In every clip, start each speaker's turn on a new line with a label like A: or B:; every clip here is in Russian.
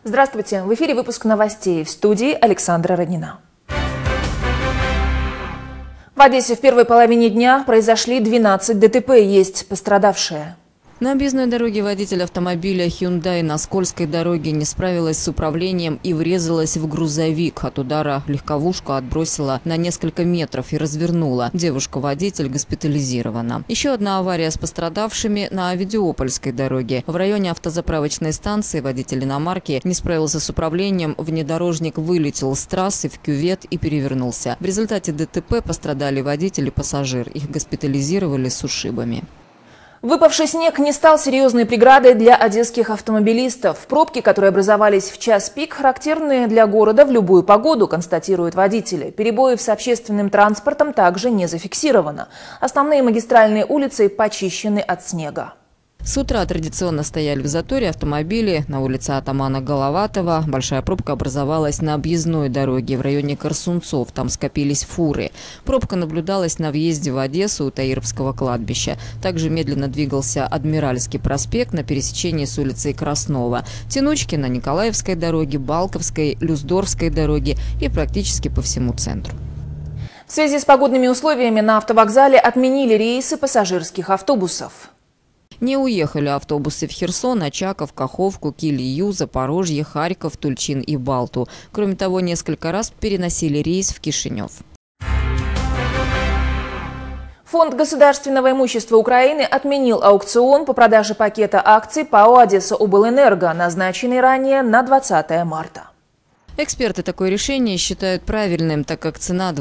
A: Здравствуйте! В эфире выпуск новостей. В студии Александра Роднина. В Одессе в первой половине дня произошли 12 ДТП. Есть пострадавшие.
B: На объездной дороге водитель автомобиля Hyundai на скользкой дороге не справилась с управлением и врезалась в грузовик. От удара легковушку отбросила на несколько метров и развернула. Девушка-водитель госпитализирована. Еще одна авария с пострадавшими на Авидиопольской дороге. В районе автозаправочной станции водитель иномарки не справился с управлением. Внедорожник вылетел с трассы в кювет и перевернулся. В результате ДТП пострадали водитель и пассажир. Их госпитализировали с ушибами.
A: Выпавший снег не стал серьезной преградой для одесских автомобилистов. Пробки, которые образовались в час пик, характерны для города в любую погоду, констатируют водители. Перебоев с общественным транспортом также не зафиксировано. Основные магистральные улицы почищены от снега.
B: С утра традиционно стояли в заторе автомобили. На улице Атамана Головатова большая пробка образовалась на объездной дороге в районе Корсунцов. Там скопились фуры. Пробка наблюдалась на въезде в Одессу у Таировского кладбища. Также медленно двигался Адмиральский проспект на пересечении с улицей Краснова. Тянучки на Николаевской дороге, Балковской, Люсдорфской дороге и практически по всему центру.
A: В связи с погодными условиями на автовокзале отменили рейсы пассажирских автобусов.
B: Не уехали автобусы в Херсон, Очаков, Каховку, Килию, Запорожье, Харьков, Тульчин и Балту. Кроме того, несколько раз переносили рейс в Кишинев.
A: Фонд государственного имущества Украины отменил аукцион по продаже пакета акций ПАО «Одесса-Облэнерго», назначенный ранее на 20 марта.
B: Эксперты такое решение считают правильным, так как цена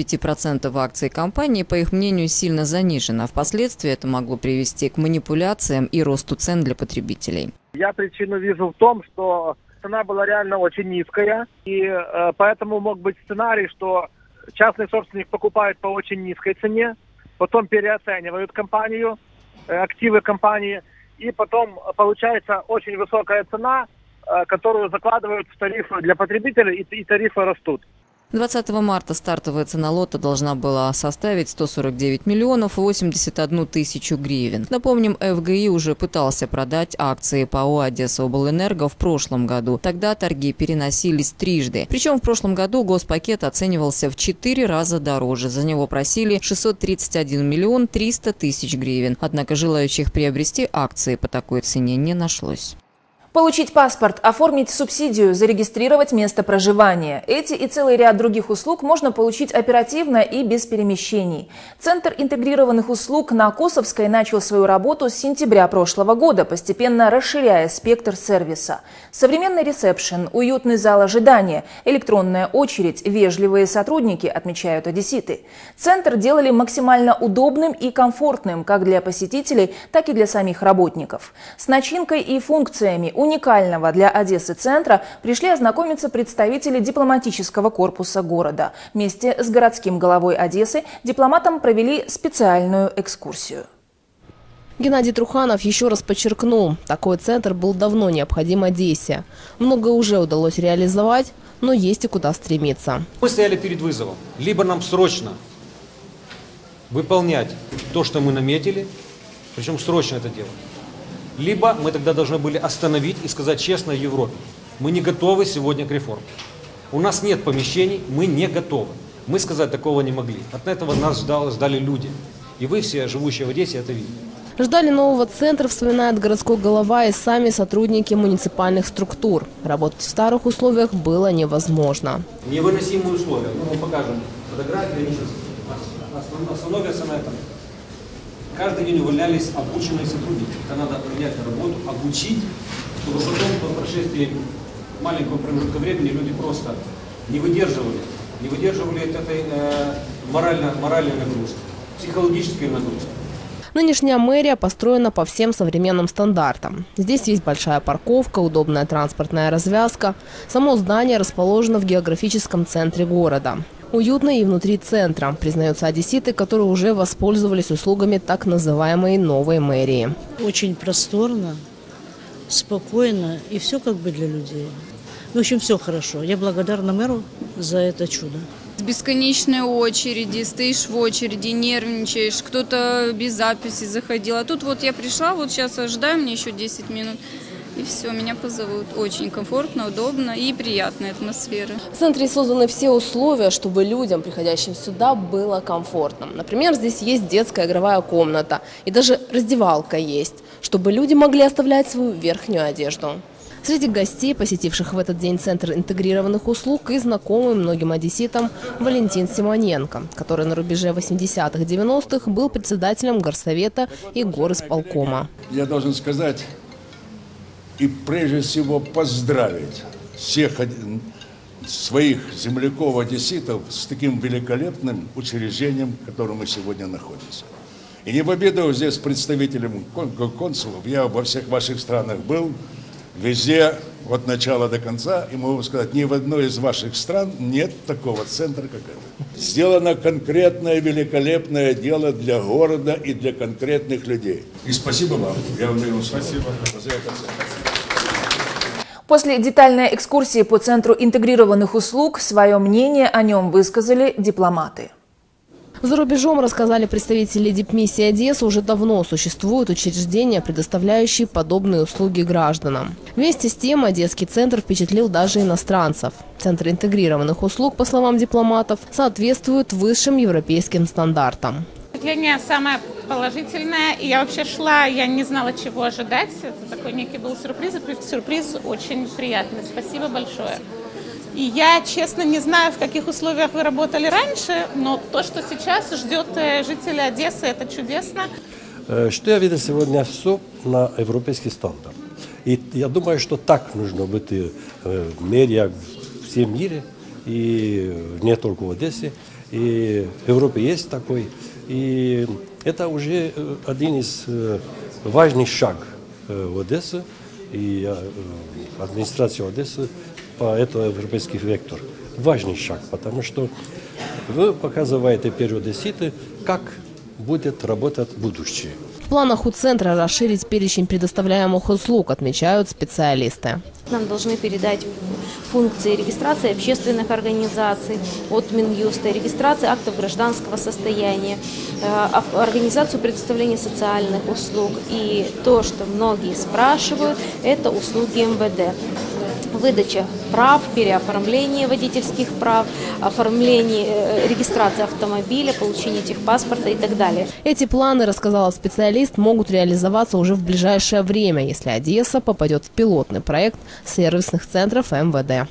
B: 25% акций компании, по их мнению, сильно занижена. Впоследствии это могло привести к манипуляциям и росту цен для потребителей.
C: Я причину вижу в том, что цена была реально очень низкая, и поэтому мог быть сценарий, что частный собственник покупает по очень низкой цене, потом переоценивают компанию, активы компании, и потом получается очень высокая цена, которую закладывают в тарифы для потребителей, и тарифы растут.
B: 20 марта стартовая цена лота должна была составить 149 миллионов 81 тысячу гривен. Напомним, ФГИ уже пытался продать акции ПАО «Одесса-Облэнерго» в прошлом году. Тогда торги переносились трижды. Причем в прошлом году госпакет оценивался в 4 раза дороже. За него просили 631 миллион 300 тысяч гривен. Однако желающих приобрести акции по такой цене не нашлось.
A: Получить паспорт, оформить субсидию, зарегистрировать место проживания. Эти и целый ряд других услуг можно получить оперативно и без перемещений. Центр интегрированных услуг на Косовской начал свою работу с сентября прошлого года, постепенно расширяя спектр сервиса. Современный ресепшн, уютный зал ожидания, электронная очередь, вежливые сотрудники, отмечают одесситы. Центр делали максимально удобным и комфортным как для посетителей, так и для самих работников. С начинкой и функциями уникального для Одессы центра пришли ознакомиться представители дипломатического корпуса города. Вместе с городским головой Одессы дипломатам провели специальную экскурсию.
D: Геннадий Труханов еще раз подчеркнул, такой центр был давно необходим Одессе. Многое уже удалось реализовать, но есть и куда стремиться.
E: Мы стояли перед вызовом. Либо нам срочно выполнять то, что мы наметили, причем срочно это делать. Либо мы тогда должны были остановить и сказать честно Европе: мы не готовы сегодня к реформе. У нас нет помещений, мы не готовы. Мы сказать такого не могли. От этого нас ждали люди. И вы все, живущие в Одессе, это видите.
D: Ждали нового центра, вспоминает городской голова, и сами сотрудники муниципальных структур. Работать в старых условиях было невозможно.
E: Невыносимые условия. Мы вам покажем фотографии, они сейчас остановятся на этом. Каждый день увольнялись обученные сотрудники. Это надо принять на работу, обучить, чтобы потом по прошествии маленького промежутка времени люди просто не выдерживали этой моральной нагрузки, психологической нагрузки.
D: Нынешняя мэрия построена по всем современным стандартам. Здесь есть большая парковка, удобная транспортная развязка. Само здание расположено в географическом центре города. Уютно и внутри центра, признаются одесситы, которые уже воспользовались услугами так называемой новой мэрии.
F: Очень просторно, спокойно и все как бы для людей. В общем, все хорошо. Я благодарна мэру за это чудо.
G: Бесконечные очереди, стоишь в очереди, нервничаешь, кто-то без записи заходил. А тут вот я пришла, вот сейчас ожидаю, мне еще 10 минут. и все, меня позовут. Очень комфортно, удобно и приятная атмосфера.
D: В центре созданы все условия, чтобы людям, приходящим сюда, было комфортно. Например, здесь есть детская игровая комната и даже раздевалка есть, чтобы люди могли оставлять свою верхнюю одежду. Среди гостей, посетивших в этот день Центр интегрированных услуг, и знакомый многим одесситам Валентин Симоненко, который на рубеже 80-х-90-х был председателем горсовета и горисполкома.
H: Я должен сказать и прежде всего поздравить всех своих земляков-одесситов с таким великолепным учреждением, в котором мы сегодня находимся. И не в обиду здесь представителям консулов, я во всех ваших странах был, везде, от начала до конца, и могу сказать, ни в одной из ваших стран нет такого центра, как это. Сделано конкретное, великолепное дело для города и для конкретных людей. И спасибо вам. Я вам даю спасибо.
A: После детальной экскурсии по Центру интегрированных услуг свое мнение о нем высказали дипломаты.
D: За рубежом, рассказали представители дипмиссии Одессы, уже давно существуют учреждения, предоставляющие подобные услуги гражданам. Вместе с тем, Одесский центр впечатлил даже иностранцев. Центр интегрированных услуг, по словам дипломатов, соответствует высшим европейским стандартам.
I: Впечатление самое положительное. И я вообще шла, я не знала, чего ожидать. Это такой некий был сюрприз. И сюрприз очень приятный. Спасибо большое. И я, честно, не знаю, в каких условиях вы работали раньше, но то, что сейчас ждет жителей Одессы, это чудесно.
J: Что я видел сегодня, все на европейский стандарт. И я думаю, что так нужно быть в мире, в всем мире, и не только в Одессе. И в Европе есть такой. И это уже один из важных шагов в Одессе и администрации Одессы по этому европейский вектор. Важный шаг, потому что вы показываете перед одесситы, как будет работать будущее.
D: В планах у центра расширить перечень предоставляемых услуг, отмечают специалисты.
K: Нам должны передать функции регистрации общественных организаций от Минюста, регистрации актов гражданского состояния, организацию предоставления социальных услуг. И то, что многие спрашивают, это услуги МВД. Выдача прав, переоформление водительских прав, оформление, регистрация автомобиля, получение техпаспорта и так далее.
D: Эти планы, рассказала специалист, могут реализоваться уже в ближайшее время, если Одесса попадет в пилотный проект сервисных центров МВД.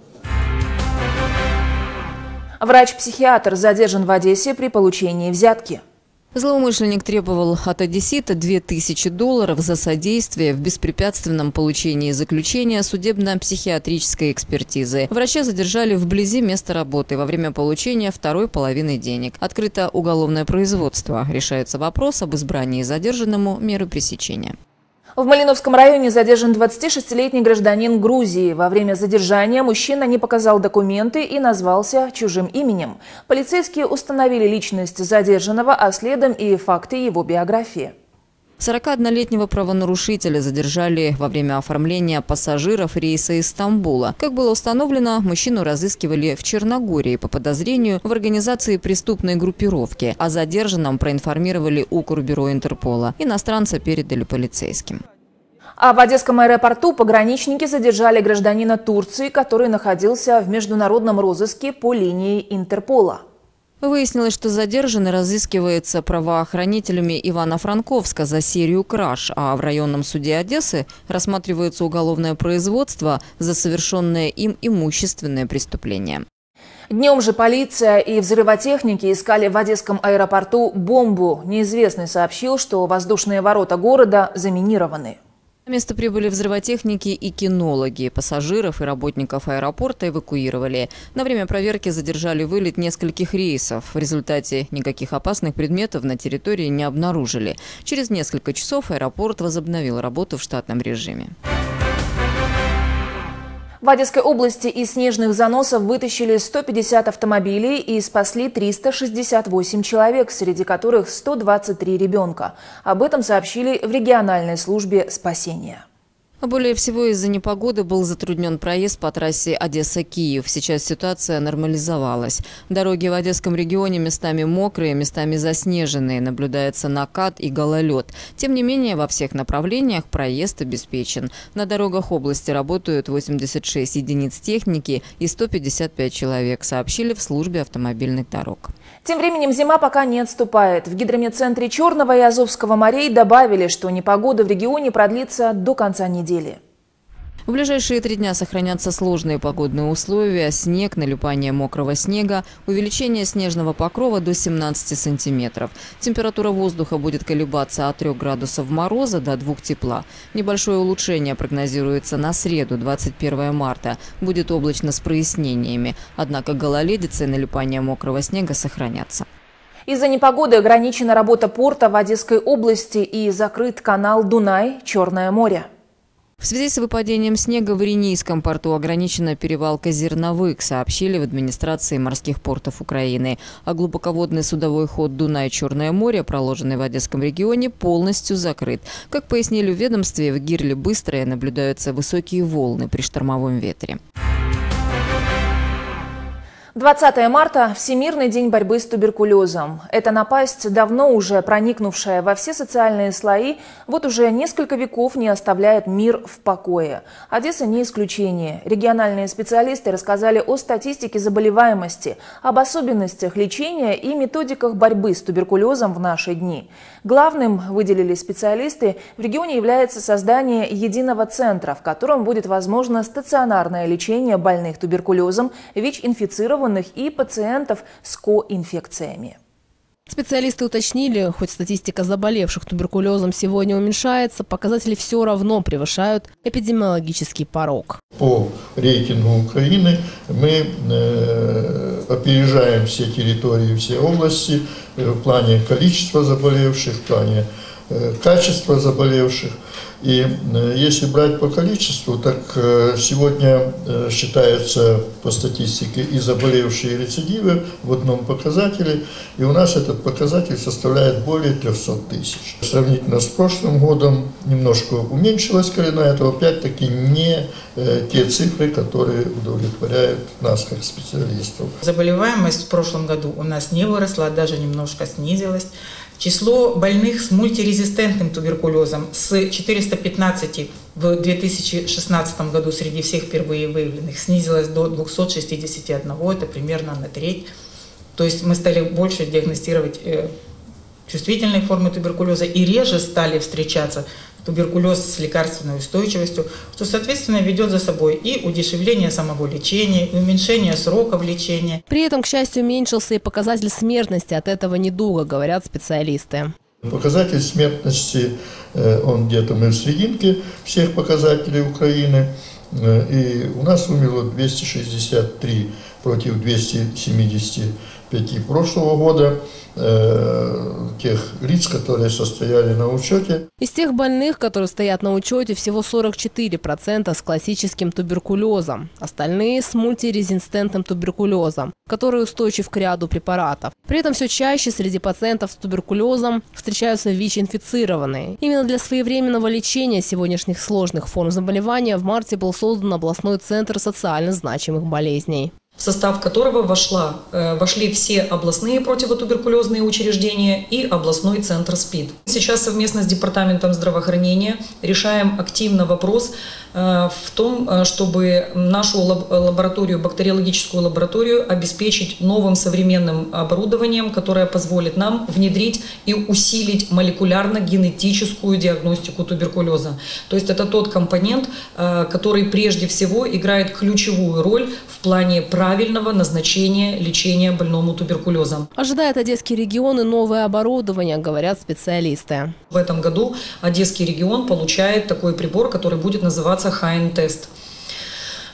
A: Врач-психиатр задержан в Одессе при получении взятки.
B: Злоумышленник требовал от одессита $2000 за содействие в беспрепятственном получении заключения судебно-психиатрической экспертизы. Врача задержали вблизи места работы во время получения второй половины денег. Открыто уголовное производство. Решается вопрос об избрании задержанному меры пресечения.
A: В Малиновском районе задержан 26-летний гражданин Грузии. Во время задержания мужчина не показал документы и назвался чужим именем. Полицейские установили личность задержанного, а следом и факты его биографии.
B: 41-летнего правонарушителя задержали во время оформления пассажиров рейса из Стамбула. Как было установлено, мужчину разыскивали в Черногории по подозрению в организации преступной группировки. О задержанном проинформировали Укрбюро Интерпола. Иностранца передали полицейским.
A: А в Одесском аэропорту пограничники задержали гражданина Турции, который находился в международном розыске по линии Интерпола.
B: Выяснилось, что задержанный разыскивается правоохранителями Ивано-Франковска за серию краж, а в районном суде Одессы рассматривается уголовное производство за совершенное им имущественное преступление.
A: Днем же полиция и взрывотехники искали в Одесском аэропорту бомбу. Неизвестный сообщил, что воздушные ворота города заминированы.
B: На место прибыли взрывотехники и кинологи. Пассажиров и работников аэропорта эвакуировали. На время проверки задержали вылет нескольких рейсов. В результате никаких опасных предметов на территории не обнаружили. Через несколько часов аэропорт возобновил работу в штатном режиме.
A: В Одесской области из снежных заносов вытащили 150 автомобилей и спасли 368 человек, среди которых 123 ребенка. Об этом сообщили в региональной службе спасения.
B: А более всего из-за непогоды был затруднен проезд по трассе Одесса-Киев. Сейчас ситуация нормализовалась. Дороги в Одесском регионе местами мокрые, местами заснеженные. Наблюдается накат и гололед. Тем не менее, во всех направлениях проезд обеспечен. На дорогах области работают 86 единиц техники и 155 человек, сообщили в службе автомобильных дорог.
A: Тем временем зима пока не отступает. В гидрометцентре Черного и Азовского морей добавили, что непогода в регионе продлится до конца недели.
B: В ближайшие 3 дня сохранятся сложные погодные условия: снег, налипание мокрого снега, увеличение снежного покрова до 17 сантиметров. Температура воздуха будет колебаться от 3 градусов мороза до 2 тепла. Небольшое улучшение прогнозируется на среду, 21 марта. Будет облачно с прояснениями. Однако гололедица и налипание мокрого снега сохранятся.
A: Из-за непогоды ограничена работа порта в Одесской области и закрыт канал Дунай-Черное море.
B: В связи с выпадением снега в Иринийском порту ограничена перевалка зерновых, сообщили в администрации морских портов Украины. А глубоководный судовой ход Дунай-Черное море, проложенный в Одесском регионе, полностью закрыт. Как пояснили в ведомстве, в Гирле Быстрое наблюдаются высокие волны при штормовом ветре.
A: 20 марта – Всемирный день борьбы с туберкулезом. Эта напасть, давно уже проникнувшая во все социальные слои, вот уже несколько веков не оставляет мир в покое. Одесса не исключение. Региональные специалисты рассказали о статистике заболеваемости, об особенностях лечения и методиках борьбы с туберкулезом в наши дни. Главным, выделили специалисты, в регионе является создание единого центра, в котором будет возможно стационарное лечение больных туберкулезом, ВИЧ-инфицированных и пациентов с коинфекциями.
D: Специалисты уточнили, хоть статистика заболевших туберкулезом сегодня уменьшается, показатели все равно превышают эпидемиологический порог.
L: По рейтингу Украины мы опережаем все территории, все области в плане количества заболевших, в плане качества заболевших. И если брать по количеству, так сегодня считаются по статистике и заболевшие, и рецидивы в одном показателе. И у нас этот показатель составляет более 300 тысяч. Сравнительно с прошлым годом немножко уменьшилась коренная, это опять-таки не те цифры, которые удовлетворяют нас как специалистов.
M: Заболеваемость в прошлом году у нас не выросла, а даже немножко снизилась. Число больных с мультирезистентным туберкулезом с 415 в 2016 году среди всех впервые выявленных снизилось до 261, это примерно на треть. То есть мы стали больше диагностировать чувствительные формы туберкулеза и реже стали встречаться туберкулез с лекарственной устойчивостью, что, соответственно, ведет за собой и удешевление самого лечения, и уменьшение сроков лечения.
D: При этом, к счастью, уменьшился и показатель смертности от этого недуга, говорят специалисты.
L: Показатель смертности, он где-то мы в серединке всех показателей Украины. И у нас умерло 263 против 275 прошлого года тех лиц, которые состояли на учете.
D: Из тех больных, которые стоят на учете, всего 44% с классическим туберкулезом. Остальные с мультирезистентным туберкулезом, который устойчив к ряду препаратов. При этом все чаще среди пациентов с туберкулезом встречаются ВИЧ-инфицированные. Именно для своевременного лечения сегодняшних сложных форм заболевания в марте был создан областной центр социально значимых болезней,
N: в состав которого вошли все областные противотуберкулезные учреждения и областной центр СПИД. Сейчас совместно с Департаментом здравоохранения решаем активно вопрос в том, чтобы нашу лабораторию, бактериологическую лабораторию, обеспечить новым современным оборудованием, которое позволит нам внедрить и усилить молекулярно-генетическую диагностику туберкулеза. То есть это тот компонент, который прежде всего играет ключевую роль в плане правильного назначения лечения больному туберкулезом.
D: Ожидает Одесский регион и новое оборудование, говорят специалисты.
N: В этом году Одесский регион получает такой прибор, который будет называться HN-тест.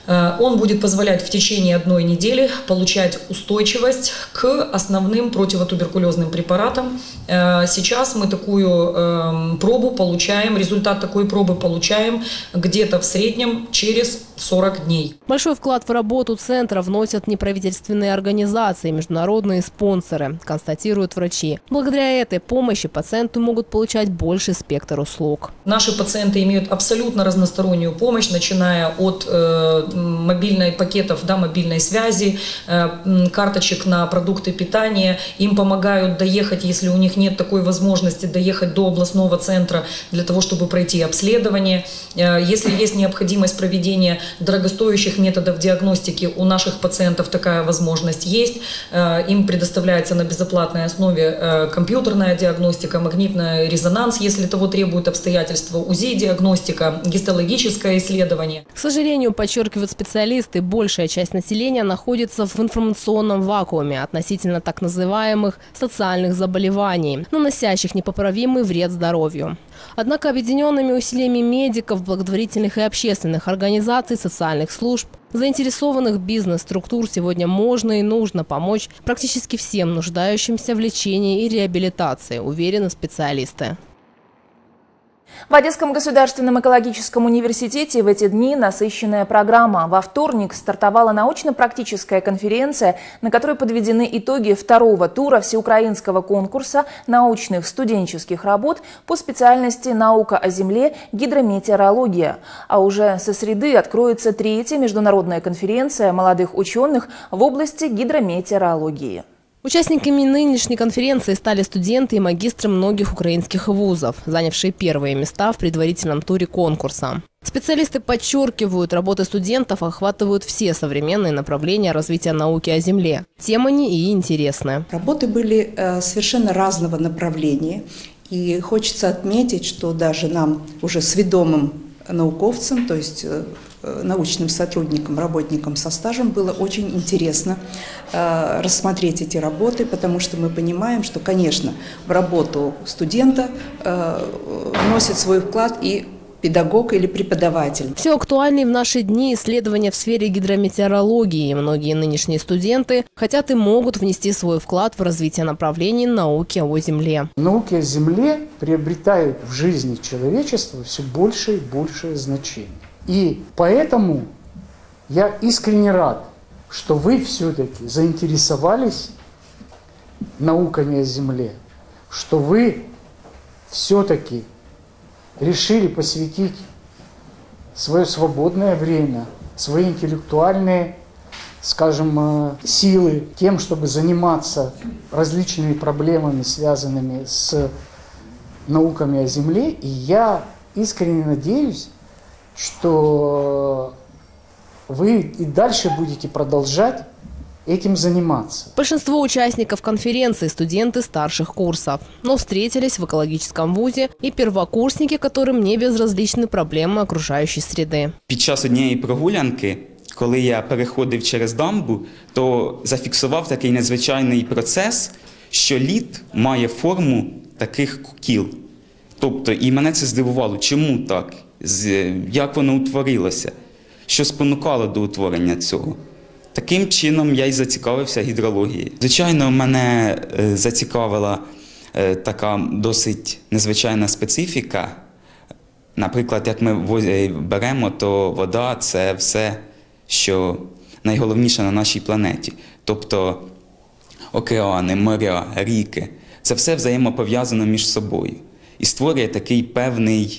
N: Он будет позволять в течение 1 недели получать устойчивость к основным противотуберкулезным препаратам. Сейчас мы такую пробу получаем, результат такой пробы получаем где-то в среднем через 40 дней.
D: Большой вклад в работу центра вносят неправительственные организации, международные спонсоры, констатируют врачи. Благодаря этой помощи пациенты могут получать больший спектр услуг.
N: Наши пациенты имеют абсолютно разностороннюю помощь, начиная от мобильных пакетов, мобильной связи, карточек на продукты питания. Им помогают доехать, если у них нет такой возможности, доехать до областного центра для того, чтобы пройти обследование. Если есть необходимость проведения дорогостоящих методов диагностики, у наших пациентов такая возможность есть. Им предоставляется на безоплатной основе компьютерная диагностика, магнитный резонанс, если того требуют обстоятельства, УЗИ-диагностика, гистологическое исследование.
D: К сожалению, подчеркивают специалисты, большая часть населения находится в информационном вакууме относительно так называемых социальных заболеваний, наносящих непоправимый вред здоровью. Однако объединенными усилиями медиков, благотворительных и общественных организаций, социальных служб, заинтересованных бизнес-структур сегодня можно и нужно помочь практически всем нуждающимся в лечении и реабилитации, уверены специалисты.
A: В Одесском государственном экологическом университете в эти дни насыщенная программа. Во вторник стартовала научно-практическая конференция, на которой подведены итоги 2-го тура всеукраинского конкурса научных студенческих работ по специальности «Наука о Земле. Гидрометеорология». А уже со среды откроется 3-я международная конференция молодых ученых в области гидрометеорологии.
D: Участниками нынешней конференции стали студенты и магистры многих украинских вузов, занявшие первые места в предварительном туре конкурса. Специалисты подчеркивают, работы студентов охватывают все современные направления развития науки о Земле. Тем они и интересны.
O: Работы были совершенно разного направления. И хочется отметить, что даже нам, уже сведомым науковцам, то есть научным сотрудникам, работникам со стажем, было очень интересно рассмотреть эти работы, потому что мы понимаем, что, конечно, в работу студента вносит свой вклад и педагог или преподаватель.
D: Все актуальнее в наши дни исследования в сфере гидрометеорологии. Многие нынешние студенты хотят и могут внести свой вклад в развитие направлений науки о Земле.
P: Науки о Земле приобретают в жизни человечества все большее и большее значение. И поэтому я искренне рад, что вы все-таки заинтересовались науками о Земле, что вы все-таки решили посвятить свое свободное время, свои интеллектуальные, скажем, силы тем, чтобы заниматься различными проблемами, связанными с науками о Земле. И я искренне надеюсь, что вы и дальше будете продолжать этим заниматься.
D: Большинство участников конференции – студенты старших курсов. Но встретились в экологическом вузе и первокурсники, которым не безразличны проблеми окружаючої среди.
Q: Під час однієї прогулянки, коли я переходив через дамбу, то зафіксував такий незвичайний процес, що лід має форму таких кіл. Тобто, і мене це здивувало, чому так, як воно утворилося, що спонукало до утворення цього. Таким чином я й зацікавився гідрологією. Звичайно, мене зацікавила така досить незвичайна специфіка. Наприклад, як ми беремо, то вода – це все, що найголовніше на нашій планеті. Тобто океани, моря, ріки – це все взаємопов'язано між собою. І створює такий певний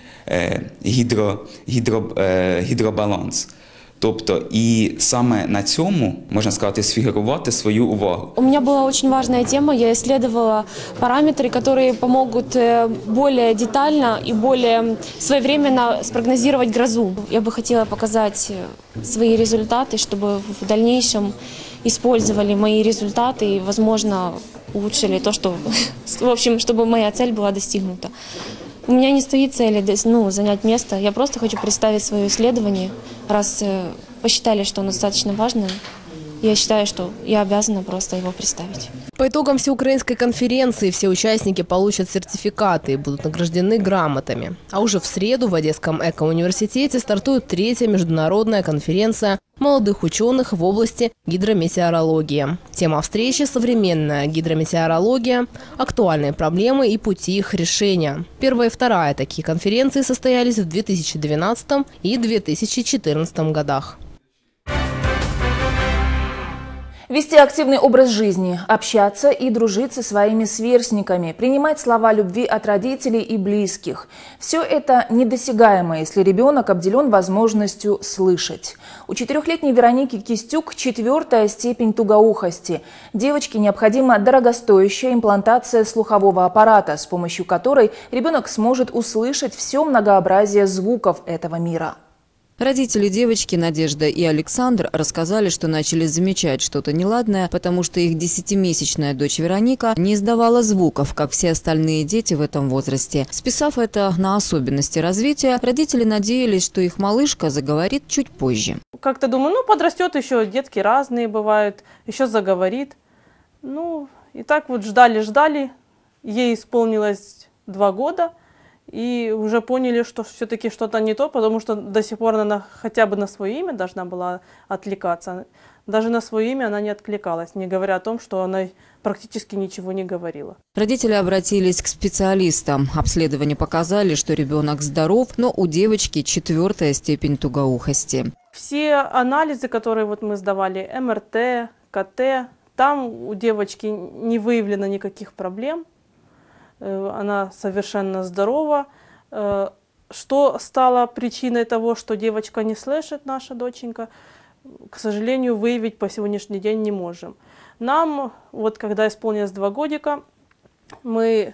Q: гідробаланс. Тобто, и саме на цьому, можно сказать, сфигурировать свою увагу.
R: У меня была очень важная тема. Я исследовала параметры, которые помогут более детально и более своевременно спрогнозировать грозу. Я бы хотела показать свои результаты, чтобы в дальнейшем использовали мои результаты и, возможно, улучшили то, что, в общем, чтобы моя цель была достигнута. У меня не стоит цели занять место. Я просто хочу представить свое исследование, раз посчитали, что оно достаточно важное. я считаю, что я обязана просто его представить.
D: По итогам всеукраинской конференции все участники получат сертификаты и будут награждены грамотами. А уже в среду в Одесском экоуниверситете стартует 3-я международная конференция молодых ученых в области гидрометеорологии. Тема встречи – современная гидрометеорология, актуальные проблемы и пути их решения. Первая и вторая такие конференции состоялись в 2012 и 2014 годах.
A: Вести активный образ жизни, общаться и дружить со своими сверстниками, принимать слова любви от родителей и близких. Все это недосягаемо, если ребенок обделен возможностью слышать. У 4-летней Вероники Кистюк 4-я степень тугоухости. Девочке необходима дорогостоящая имплантация слухового аппарата, с помощью которой ребенок сможет услышать все многообразие звуков этого мира.
B: Родители девочки Надежда и Александр рассказали, что начали замечать что-то неладное, потому что их 10-месячная дочь Вероника не издавала звуков, как все остальные дети в этом возрасте. Списав это на особенности развития, родители надеялись, что их малышка заговорит чуть позже.
S: Как-то думаю, ну подрастет еще, детки разные бывают, еще заговорит. Ну и так вот ждали, ей исполнилось 2 года. И уже поняли, что все-таки что-то не то, потому что до сих пор она хотя бы на свое имя должна была откликаться. Даже на свое имя она не откликалась, не говоря о том, что она практически ничего не говорила.
B: Родители обратились к специалистам. Обследования показали, что ребенок здоров, но у девочки 4-я степень тугоухости.
S: Все анализы, которые вот мы сдавали, МРТ, КТ, там у девочки не выявлено никаких проблем. Она совершенно здорова. Что стало причиной того, что девочка не слышит, наша доченька, к сожалению, выявить по сегодняшний день не можем. Нам, вот когда исполнилось 2 годика, мы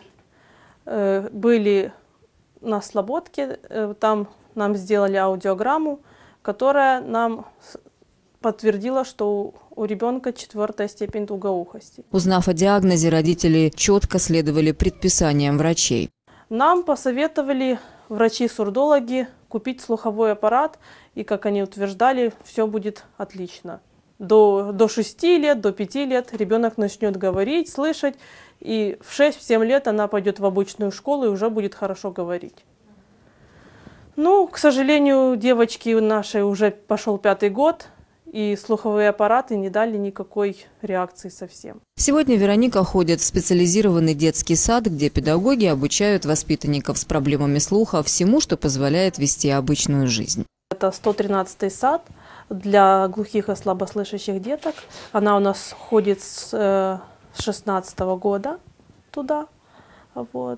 S: были на Слободке, там нам сделали аудиограмму, которая нам подтвердила, что у ребенка 4-я степень тугоухости.
B: Узнав о диагнозе, родители четко следовали предписаниям врачей.
S: Нам посоветовали врачи-сурдологи купить слуховой аппарат, и, как они утверждали, все будет отлично. До 6 лет, до 5 лет ребенок начнет говорить, слышать, и в 6-7 лет она пойдет в обычную школу и уже будет хорошо говорить. Ну, к сожалению, девочки нашей уже пошел 5-й год, и слуховые аппараты не дали никакой реакции совсем.
B: Сегодня Вероника ходит в специализированный детский сад, где педагоги обучают воспитанников с проблемами слуха всему, что позволяет вести обычную жизнь.
S: Это 113-й сад для глухих и слабослышащих деток. Она у нас ходит с 16-го года туда. Вот.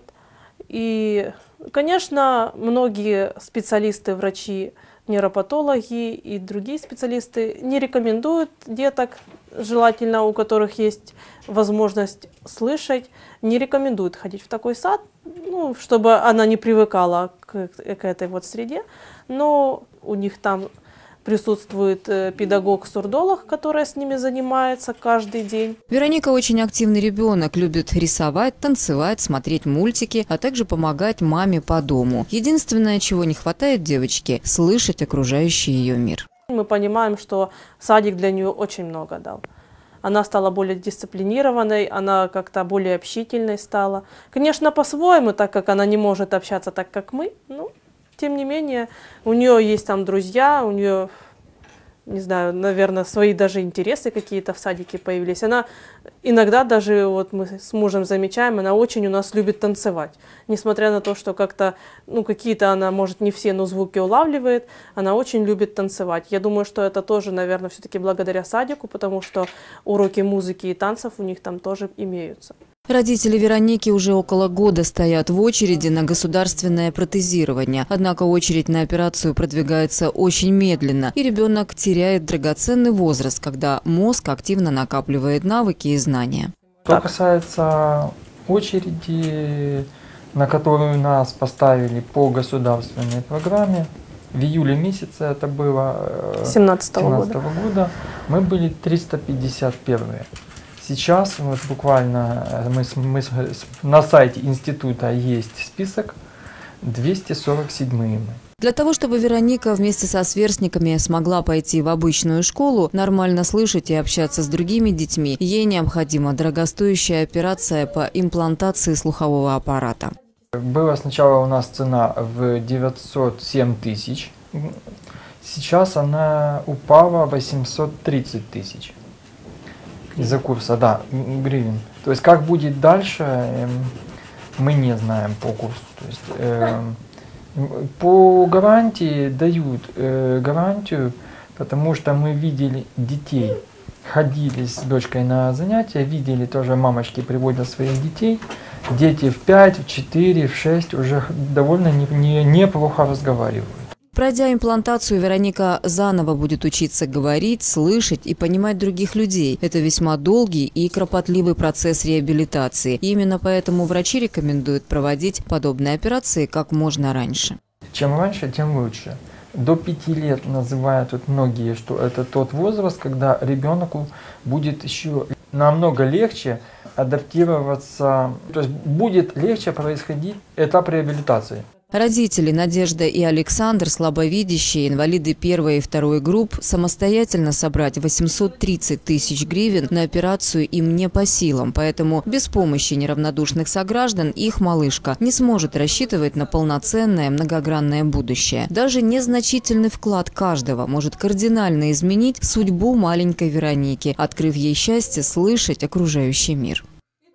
S: И, конечно, многие специалисты, врачи, нейропатологи и другие специалисты не рекомендуют деток, желательно у которых есть возможность слышать, не рекомендуют ходить в такой сад, ну, чтобы она не привыкала к этой вот среде. Но у них там присутствует педагог-сурдолог, который с ними занимается каждый день.
B: Вероника очень активный ребенок, любит рисовать, танцевать, смотреть мультики, а также помогать маме по дому. Единственное, чего не хватает девочке – слышать окружающий ее мир.
S: Мы понимаем, что садик для нее очень много дал. Она стала более дисциплинированной, она как-то более общительной стала. Конечно, по-своему, так как она не может общаться так, как мы, ну, тем не менее, у нее есть там друзья, у нее, не знаю, наверное, свои даже интересы какие-то в садике появились. Она иногда даже, вот мы с мужем замечаем, она очень у нас любит танцевать. Несмотря на то, что как-то, ну, какие-то она, может, не все, но звуки улавливает, она очень любит танцевать. Я думаю, что это тоже, наверное, все-таки благодаря садику, потому что уроки музыки и танцев у них там тоже имеются.
B: Родители Вероники уже около года стоят в очереди на государственное протезирование. Однако очередь на операцию продвигается очень медленно, и ребенок теряет драгоценный возраст, когда мозг активно накапливает навыки и знания.
T: Что касается очереди, на которую нас поставили по государственной программе, в июле месяце это было
S: 2017
T: года, мы были 351-е. Сейчас вот буквально мы на сайте института есть список 247-е.
B: Для того, чтобы Вероника вместе со сверстниками смогла пойти в обычную школу, нормально слышать и общаться с другими детьми, ей необходима дорогостоящая операция по имплантации слухового аппарата.
T: Была сначала у нас цена в 907 тысяч, сейчас она упала в 830 тысяч из-за курса, да, гривен. То есть как будет дальше, мы не знаем по курсу. То есть, по гарантии дают гарантию, потому что мы видели детей, ходили с дочкой на занятия, видели тоже мамочки приводят своих детей. Дети в 5, в 4, в 6 уже довольно неплохо разговаривают.
B: Пройдя имплантацию, Вероника заново будет учиться говорить, слышать и понимать других людей. Это весьма долгий и кропотливый процесс реабилитации. И именно поэтому врачи рекомендуют проводить подобные операции как можно раньше.
T: Чем раньше, тем лучше. До 5 лет называют тут многие, что это тот возраст, когда ребенку будет еще намного легче адаптироваться, то есть будет легче происходить этап реабилитации.
B: Родители Надежда и Александр, слабовидящие, инвалиды 1 и 2 групп, самостоятельно собрать 830 тысяч гривен на операцию им не по силам. Поэтому без помощи неравнодушных сограждан их малышка не сможет рассчитывать на полноценное многогранное будущее. Даже незначительный вклад каждого может кардинально изменить судьбу маленькой Вероники, открыв ей счастье слышать окружающий мир.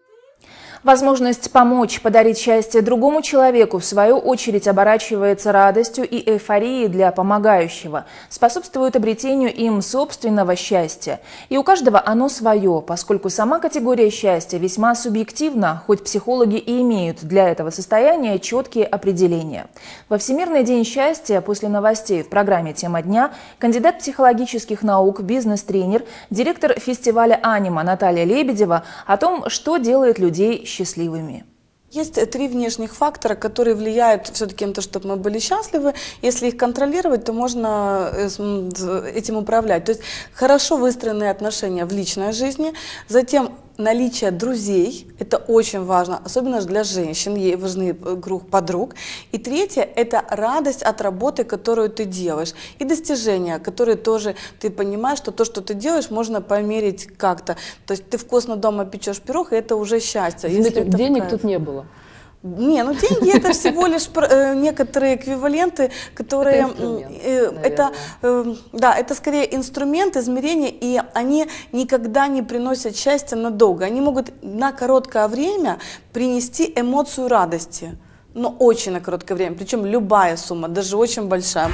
A: Возможность помочь, подарить счастье другому человеку, в свою очередь, оборачивается радостью и эйфорией для помогающего, способствует обретению им собственного счастья. И у каждого оно свое, поскольку сама категория счастья весьма субъективна, хоть психологи и имеют для этого состояния четкие определения. Во Всемирный день счастья после новостей в программе «Тема дня» кандидат психологических наук, бизнес-тренер, директор фестиваля «Анима» Наталья Лебедева о том, что делает людей счастливыми.
U: Есть 3 внешних фактора, которые влияют все-таки на то, чтобы мы были счастливы. Если их контролировать, то можно этим управлять. То есть хорошо выстроенные отношения в личной жизни, затем наличие друзей, это очень важно, особенно для женщин, ей важны круг подруг. И третье, это радость от работы, которую ты делаешь, и достижения, которые тоже ты понимаешь, что то, что ты делаешь, можно померить как-то. То есть ты вкусно дома печешь пирог, и это уже счастье.
D: Денег тут не было.
U: Не, ну деньги это всего лишь некоторые эквиваленты, которые это скорее инструмент измерения, и они никогда не приносят счастья надолго. Они могут на короткое время принести эмоцию радости, но очень на короткое время, причем любая сумма, даже очень большая.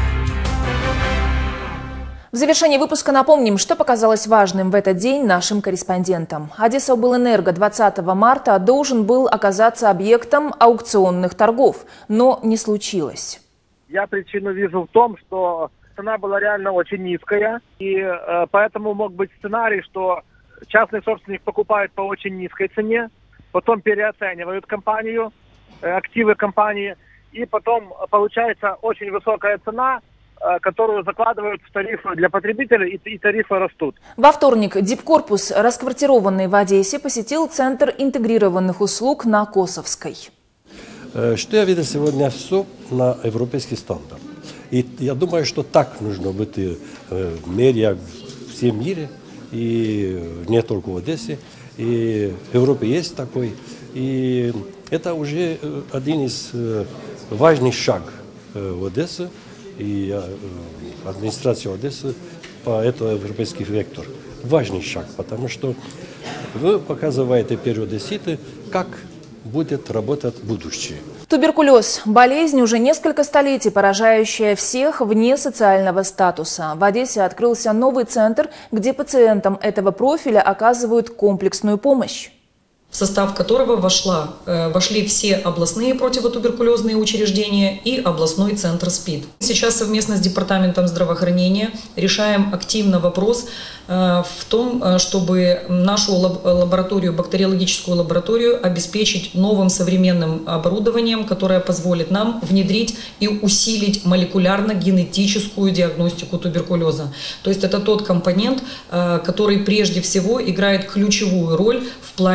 A: В завершении выпуска напомним, что показалось важным в этот день нашим корреспондентам. Одесса-Облэнерго 20 марта должен был оказаться объектом аукционных торгов, но не случилось.
C: Я причину вижу в том, что цена была реально очень низкая, и поэтому мог быть сценарий, что частный собственник покупает по очень низкой цене, потом переоценивают компанию, активы компании, и потом получается очень высокая цена, которую закладывают в тарифы для потребителей, и тарифы растут.
A: Во вторник Дипкорпус, расквартированный в Одессе, посетил Центр интегрированных услуг на Косовской.
J: Что я видел сегодня все на европейский стандарт. И я думаю, что так нужно быть в мире, в всем мире, и не только в Одессе. И в Европе есть такой. И это уже один из важных шагов в Одессе. И администрация Одессы по этому европейский вектор. Важный шаг, потому что вы показываете перед одесситы, как будет работать будущее.
A: Туберкулез – болезнь, уже несколько столетий поражающая всех вне социального статуса. В Одессе открылся новый центр, где пациентам этого профиля оказывают комплексную помощь,
N: в состав которого вошли все областные противотуберкулезные учреждения и областной центр СПИД. Сейчас совместно с Департаментом здравоохранения решаем активно вопрос в том, чтобы нашу лабораторию, бактериологическую лабораторию, обеспечить новым современным оборудованием, которое позволит нам внедрить и усилить молекулярно-генетическую диагностику туберкулеза. То есть это тот компонент, который прежде всего играет ключевую роль в плане правильного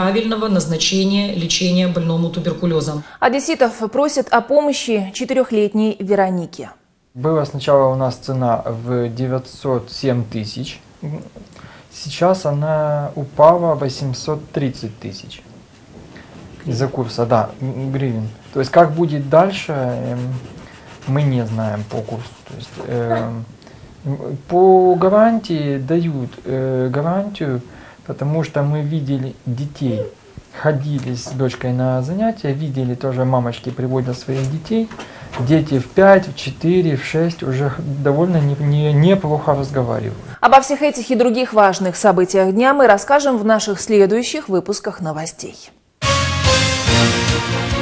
N: правильного назначения лечения больному туберкулезом.
A: Одесситов просят о помощи 4-летней Веронике.
T: Была сначала у нас цена в 907 тысяч, сейчас она упала в 830 тысяч из-за курса, да, гривен. То есть как будет дальше, мы не знаем по курсу. То есть, по гарантии дают гарантию, потому что мы видели детей, ходили с дочкой на занятия, видели тоже, мамочки приводят своих детей, дети в 5, в 4, в 6 уже довольно неплохо разговаривают.
A: Обо всех этих и других важных событиях дня мы расскажем в наших следующих выпусках новостей.